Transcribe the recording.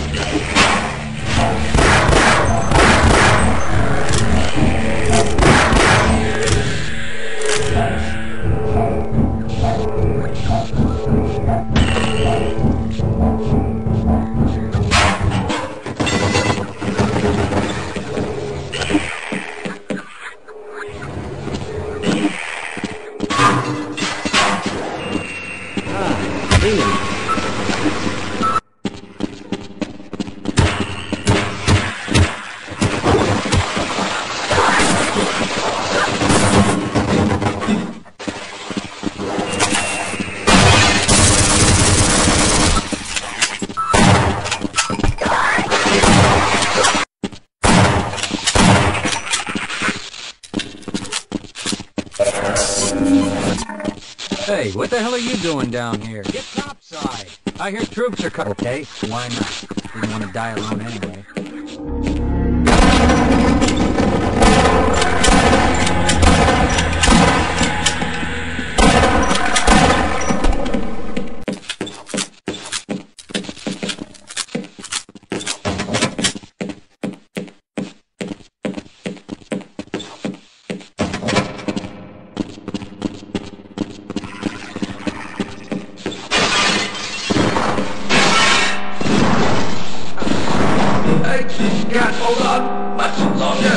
Hey, what the hell are you doing down here? Get topside. I hear troops are coming. Okay, why not? We don't want to die alone anyway. I just can't hold on much longer.